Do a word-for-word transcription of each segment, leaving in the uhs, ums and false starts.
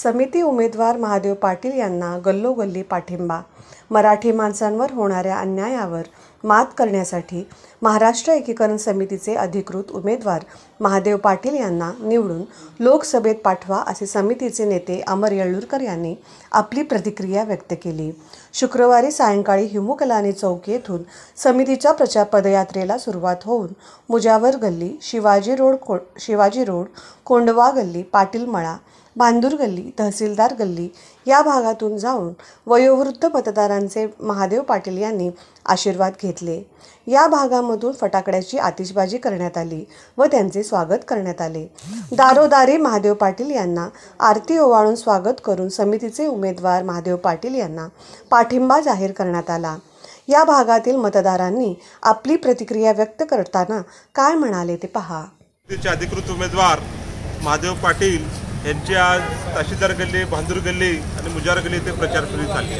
समिती उमेदवार महादेव पाटील यांना गल्लोगल्ली पाठिंबा। मराठी माणसांवर होणाऱ्या अन्यायावर मात करण्यासाठी महाराष्ट्र एकीकरण समितीचे अधिकृत उमेदवार महादेव पाटील यांना निवडून लोकसभेत पाठवा असे समितीचे नेते अमर येळुरकर यांनी आपली प्रतिक्रिया व्यक्त केली। शुक्रवारी सायंकाळी हिमुकलानी चौक येथून समितीच्या प्रचार पदयात्रेला सुरुवात होऊन मुजावर गल्ली, शिवाजी रोड को शिवाजी रोड कोंडवा गल्ली, पाटील मळा, बांदूर गल्ली, तहसीलदार गल्ली या भागातून जाऊन वयोवृद्ध मतदारांचे महादेव पाटील यांनी आशीर्वाद घेतले। या भागामधून फटाकड्याची आतिषबाजी करण्यात आली व त्यांचे स्वागत करण्यात आले। दारोदारी महादेव पाटील यांना आरती ओवाळून स्वागत करून समितीचे उमेदवार महादेव पाटील यांना पाठिंबा जाहीर करण्यात आला। या भागातील मतदारांनी आपली प्रतिक्रिया व्यक्त करताना काय म्हणाले ते पहा। अधिकृत उमेदवार महादेव पाटील यांची आज तहसीलदार गल्ली, बांदूर गल्ली आणि मुजावर गल्ली येथे प्रचार फेरी चालली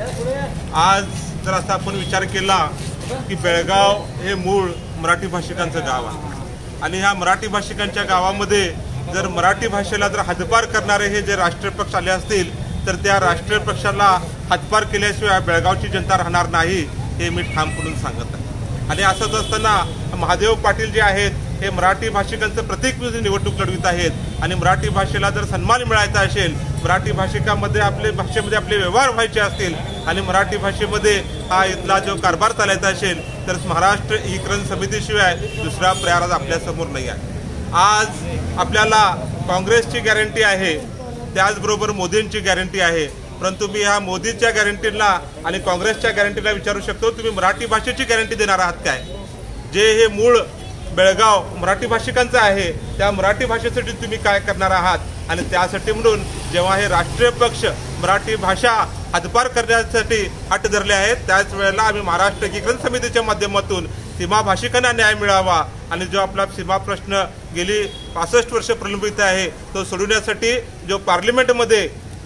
आहे। आज जर असा आपण विचार केला की बेळगाव हे मूळ मराठी भाषिकांचं गाव आहे आणि ह्या मराठी भाषिकांच्या गावामध्ये जर मराठी भाषेला जर हातभार करणारे हे जे राष्ट्रीय पक्ष आले असतील तर त्या राष्ट्रीय पक्षाला हातभार केल्याशिवाय बेळगावची जनता राहणार नाही हे मी ठामपणे सांगत आहे। आणि असंच असताना महादेव पाटील जे आहेत हे मराठी भाषिकांचं प्रतीक म्हणून निवडणूक लढवित आहेत आणि मराठी भाषेला जर सन्मान मिळायचा असेल, मराठी भाषिकांमध्ये आपले भाषेमध्ये आपले व्यवहार व्हायचे असतील आणि मराठी भाषेमध्ये हा इथला जो कारभार चालायचा असेल तर महाराष्ट्र एकीकरण समितीशिवाय दुसरा पर्याय आपल्यासमोर नाही आहे। आज आपल्याला काँग्रेसची गॅरंटी आहे, त्याचबरोबर मोदींची गॅरंटी आहे, परंतु मी ह्या मोदीच्या गॅरंटीला आणि काँग्रेसच्या गॅरंटीला विचारू शकतो, तुम्ही मराठी भाषेची गॅरंटी देणार आहात काय? जे हे मूळ बेळगाव मराठी भाषिकांचं आहे त्या मराठी भाषेसाठी तुम्ही काय करणार आहात? आणि त्यासाठी म्हणून जेव्हा हे राष्ट्रीय पक्ष मराठी भाषा हातभार करण्यासाठी हट धरले आहेत त्याच वेळेला आम्ही महाराष्ट्र एकीकरण समितीच्या माध्यमातून सीमा भाषिकांना न्याय मिळावा आणि जो आपला सीमा प्रश्न गेली पासष्ट वर्ष प्रलंबित आहे तो सोडवण्यासाठी जो पार्लिमेंटमध्ये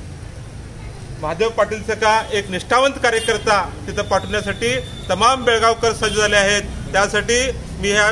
महादेव पाटीलचा एक निष्ठावंत कार्यकर्ता तिथं पाठवण्यासाठी तमाम बेळगावकर सज्ज झाले आहेत। त्यासाठी मी ह्या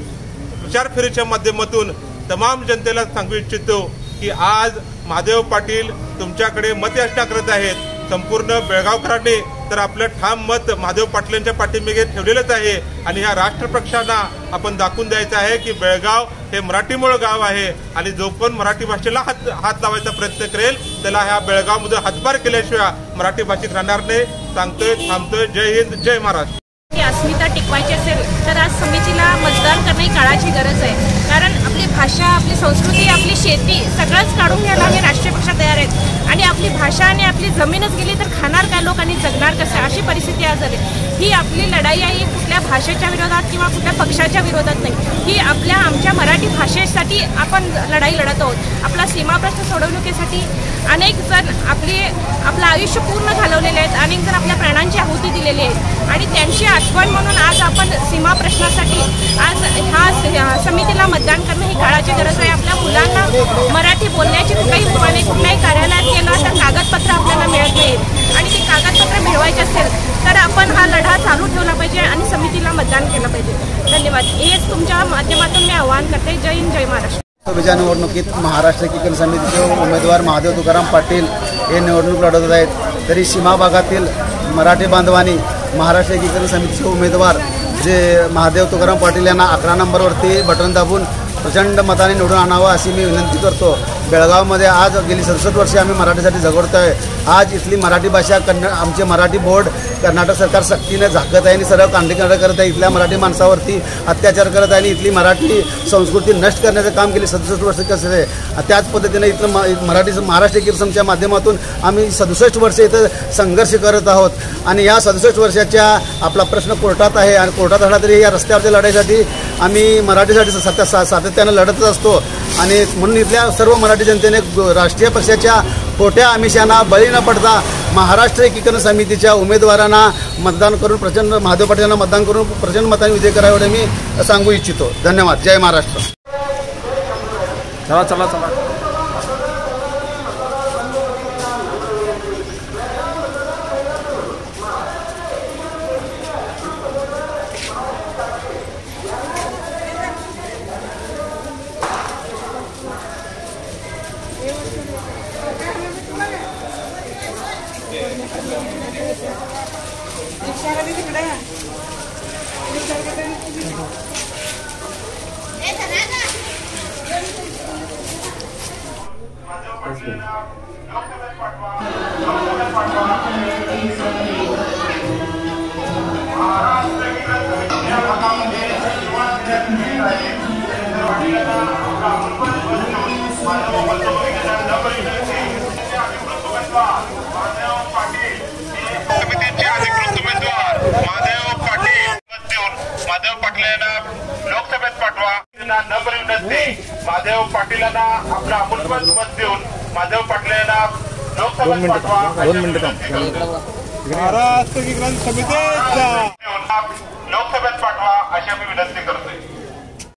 प्रचार फेरीच्या माध्यमातून तमाम जनतेला सांगू इच्छितो की आज महादेव पाटील तुमच्याकडे मत याचना करत आहेत। संपूर्ण बेळगावकरांनी तर आपलं ठाम मत महादेव पाटलांच्या पाठीमागे ठेवलेलंच आहे आणि ह्या राष्ट्रपक्षांना आपण दाखवून द्यायचं आहे की बेळगाव हे मराठीमूळ गाव आहे आणि जो पण मराठी भाषेला हात हात लावायचा प्रयत्न करेल त्याला ह्या बेळगावमध्ये हातभार केल्याशिवाय मराठी भाषिक राहणार नाही। सांगतोय, थांबतोय। जय हिंद, जय महाराष्ट्र। अस्मिता टिकवायची असेल तर आज समितीला मतदान करणे काळाची गरज आहे, कारण आपली भाषा, आपली संस्कृती, आपली शेती सगळंच काढून घ्यायला हे राष्ट्रीय पक्ष तयार आहेत आणि आपली भाषा आणि आपली जमीनच गेली तर खाणार काय लोक आणि जगणार कसं अशी परिस्थिती आज झाली। ही आपली लढाई आहे कुठल्या भाषेच्या विरोधात किंवा कुठल्या पक्षाच्या विरोधात नाही, ही आपल्या आमच्या मराठी भाषेसाठी आपण लढाई लढत आहोत। आपला सीमा प्रश्न सोडवणुकीसाठी अनेक जण आपले आपलं आयुष्य पूर्ण घालवलेले आहेत, अनेक जण आपल्या प्राणांची आहुती दिलेली आहेत आणि त्यांची आठवण म्हणून आज आपण सीमा प्रश्नासाठी आज ह्या समितीला मतदान करणं ही काळाची गरज आहे। आपल्या मुलांना मराठी बोलण्याची कुठल्याही कुठल्याही कुठल्याही कार्यालयात गेलं तर कागदपत्र आपल्याला मिळत नाहीत आणि ते कागदपत्र मिळवायचे असेल तर आपण हा लढा चालू ठेवला पाहिजे आणि समितीला मतदान केलं पाहिजे। धन्यवाद। हेच तुमच्या माध्यमातून मी आवाहन करते। जय हिंद, जय महाराष्ट्र। लोकसभेच्या निवडणुकीत महाराष्ट्र एकीकरण समितीचे उमेदवार महादेव तुकाराम पाटील हे निवडणूक लढवत आहेत, तरी सीमा भागातील मराठी बांधवांनी महाराष्ट्र एकीकरण समितीचे उमेदवार जे महादेव तुकाराम पाटील यांना अकरा नंबरवरती बटन दाबून प्रचंड मताने निवडून आणावं अशी मी विनंती करतो। बेळगावमध्ये आज गेली सदुसष्ट वर्षे आम्ही मराठीसाठी झगडतो आहे। आज इथली मराठी भाषा कन्न आमचे मराठी बोर्ड कर्नाटक सरकार सक्तीने झाकत आहे आणि सर्व कांडीकरण करत आहे, इथल्या मराठी माणसावरती अत्याचार करत आहे आणि इथली मराठी संस्कृती नष्ट करण्याचं काम गेली सदुसष्ट वर्ष कसं आहे। त्याच पद्धतीने इथलं म मराठी महाराष्ट्र एकीकरण समितीच्या माध्यमातून आम्ही सदुसष्ट वर्ष इथं संघर्ष करत आहोत आणि या सदुसष्ट वर्षाच्या आपला प्रश्न कोर्टात आहे आणि कोर्टात झाला तरी या रस्त्यावरच्या लढाईसाठी आम्ही मराठीसाठी सत्या सा सातत्यानं लढतच असतो आणि म्हणून इथल्या सर्व मराठी जनतेने राष्ट्रीय पक्षाच्या खोट्या आमिषांना बळी न पडता महाराष्ट्र एकीकरण समितीच्या उमेदवारांना मतदान करून प्रचंड महादेव पाटील यांना मतदान करून प्रचंड मताने विजय करावे एवढे मी सांगू इच्छितो। धन्यवाद। जय महाराष्ट्र। चला चला चला Thank you. समितीचे अधिकृत उमेदवार महादेव पाटील देऊन महादेव पाटील यांना लोकसभेत पाठवा. न बरी विनंती महादेव पाटील यांना आपलं अमूल्यवान मत देऊन महादेव पाटील यांना लोकसभेत पाठवा. महाराष्ट्र एकीकरण समितीचा लोकसभेत पाठवा अशी मी विनंती करतोय.